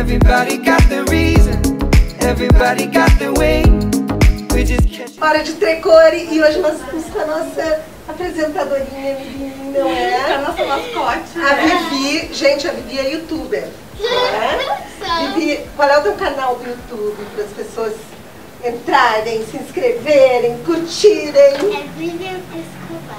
Everybody got the reason, everybody got the way. We just catch... Hora de Trecore e hoje nós estamos com a nossa apresentadorinha, não é? A nossa mascote. A Vivi, gente, a Vivi é youtuber. Vivi, qual é o teu canal do YouTube para as pessoas entrarem, se inscreverem, curtirem? É Vivian Escobar.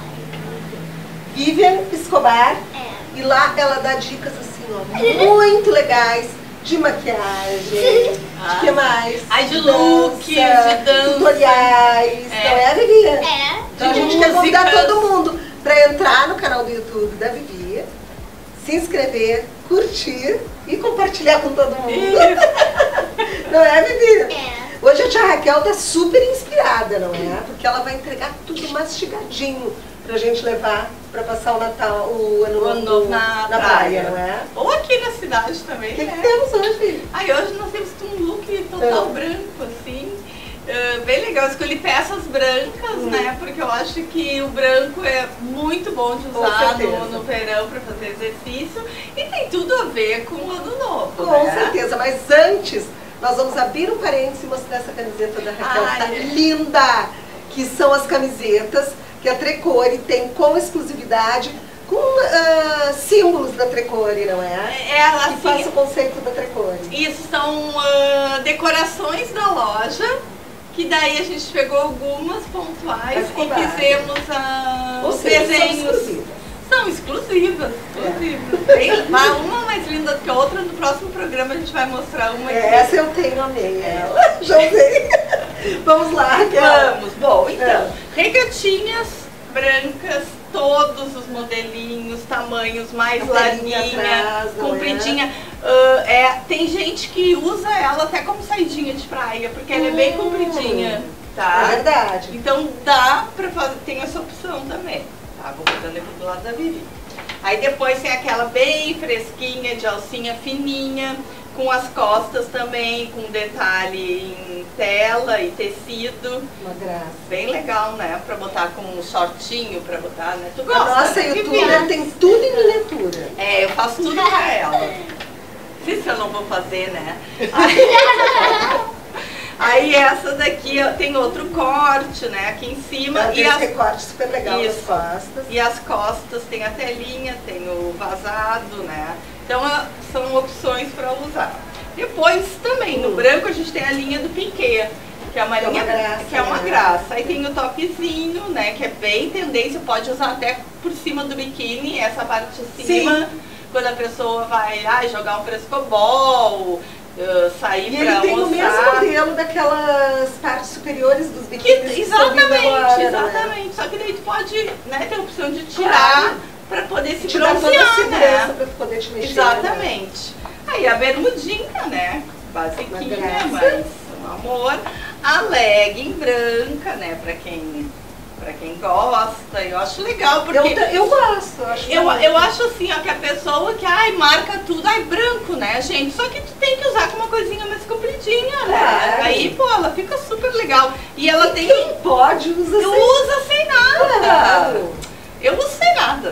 Vivian Escobar. É. E lá ela dá dicas assim, ó, muito legais de maquiagem, de que mais? Ai, de looks, de dança. Tutoriais, É. não é, Vivi? É. Então a De gente quer convidar músicas. todo mundo para entrar no canal do YouTube da Vivi, se inscrever, curtir e compartilhar com todo mundo. Não é, Vivi? É. Hoje a tia Raquel tá super inspirada, não é? Porque ela vai entregar tudo mastigadinho pra gente levar pra passar o Natal, o Ano Novo na praia, não é? Ou aqui na cidade também. O que temos hoje? Aí hoje nós temos um look total É. branco, assim. Bem legal, escolhi peças brancas, né? Porque eu acho que o branco é muito bom de Com usar certeza. no verão para fazer exercício. E tem tudo a ver com o ano novo. Com né? certeza, mas antes nós vamos abrir um parênteses e mostrar essa camiseta da Raquel, que tá Ai. linda! Que são as camisetas que a Trecore tem com exclusividade, com símbolos da Trecore, não é? Ela, Que faz assim, o conceito da Trecore. isso são decorações da loja, que daí a gente pegou algumas pontuais Mas ficou e barato. fizemos Ou os seja, são desenhos. exclusivas. São exclusivas. Uma mais linda do que a outra. No próximo programa a gente vai mostrar uma aqui. Essa eu tenho, amei ela. Já usei. Vamos lá, Raquel. Vamos. Bom, então, regatinhas brancas, todos os modelinhos, tamanhos, mais A telinha larguinha, atrás, não é? compridinha. Tem gente que usa ela até como saidinha de praia, porque ela é bem compridinha, tá? É verdade. Então dá pra fazer, tem essa opção também, tá? Vou botando aqui do lado da Vivi. Aí depois tem aquela bem fresquinha, de alcinha fininha, com as costas também, com detalhe em tela e tecido. Uma graça. Bem legal, né? Pra botar com um shortinho, pra botar, né? Tu A gosta, nossa né, youtuber Vivi? tem tudo em miniatura. É, eu faço tudo pra ela. Isso eu não vou fazer, né? Aí essa daqui ó, tem outro corte, né? Aqui em cima. Ela E tem esse as, recorte super legal nas Isso. costas. e as costas tem a telinha, tem o vazado, né? Então são opções pra usar. Depois também, no branco a gente tem a linha do piquê, que é uma linha graça, que é uma né? graça. Aí tem o topzinho, né? Que é bem tendência, pode usar até por cima do biquíni, essa parte de cima, quando a pessoa vai jogar um frescobol, sair E pra ele tem o almoçar. mesmo modelo daquelas partes superiores dos biquínis que estão vindo Exatamente, agora, né? exatamente. Só que daí tu pode, né, ter a opção de tirar Claro. pra poder se Te dá toda a bronzear, segurança né? pra poder te mexer. Né? Exatamente. Aí a bermudinha, né? Basiquinha, graça. mas um amor. A legging branca, né? Pra quem gosta. Eu acho legal, porque Eu gosto. Acho eu acho assim, ó, que a pessoa que marca tudo, branco, né, gente? Só que tu tem que usar com uma coisinha mais compridinha, né? Claro. Aí, pô, ela fica super legal. E ela tem. Quem pode usar Tu sem... usa sem nada. Claro. Eu uso sem nada.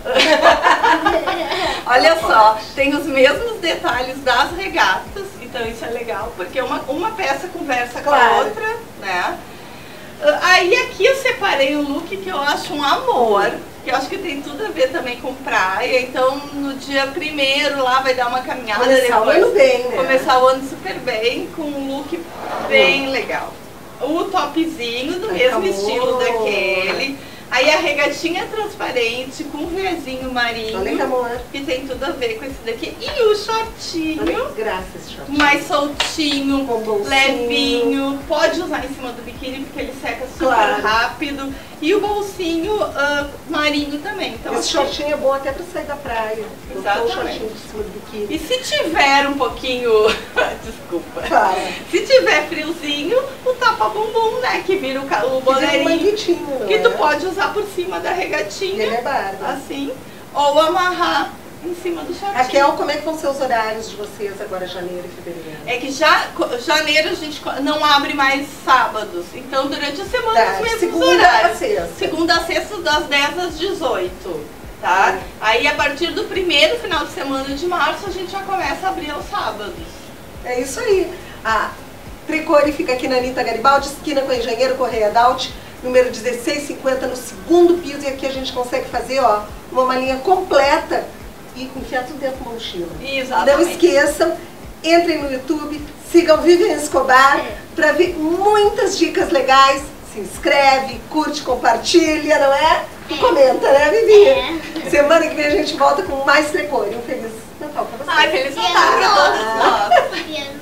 Olha só, tem os mesmos detalhes das regatas, então isso é legal, porque uma peça conversa com a Claro. outra, né? Aí aqui eu separei um look que eu acho um amor, que eu acho que tem tudo a ver também com praia, então no dia 1º lá vai dar uma caminhada, Começar o ano bem, né? começar o ano super bem, com um look bem legal. O topzinho do Ai, mesmo amor. estilo daquele. Aí a regatinha transparente com um viazinho marinho, Olha que amor. que tem tudo a ver com esse daqui. E o Olha shortinho, que graça esse short. mais soltinho, Com bolsinho. levinho. Pode usar em cima do biquíni porque ele seca super Claro. rápido. E o bolsinho marinho também. Então, Esse shortinho é bom até pra sair da praia. Botou o Exatamente. shortinho de cima do biquíni. E se tiver um pouquinho... Desculpa. Claro. Se tiver friozinho, o tapa-bumbum, né? Que vira o Que vira um boleirinho. manguitinho, não Que é? tu pode usar por cima da Ele regatinha, é bárbaro. assim, ou amarrar em cima do shortinho. Raquel, como é que vão ser os horários de vocês agora, janeiro e fevereiro? É que janeiro a gente não abre mais sábados, então durante a semana Tá, os mesmos segunda horários. a sexta. Segunda a sexta, das 10 às 18, tá? Aí a partir do primeiro final de semana de março a gente já começa a abrir aos sábados. É isso aí. A Trecore fica aqui na Anitta Garibaldi, esquina com a Engenheiro Correia Daut, número 1650, no segundo piso. E aqui a gente consegue fazer, ó, uma malinha completa e enfiar tudo dentro de uma mochila. Exatamente. Não esqueçam, entrem no YouTube, sigam Vivian Escobar para ver muitas dicas legais. Se inscreve, curte, compartilha, não é? E comenta, né, Vivi? Semana que vem a gente volta com mais Trecore. Um Feliz Natal pra vocês. Ai, Feliz Natal pra todos nós.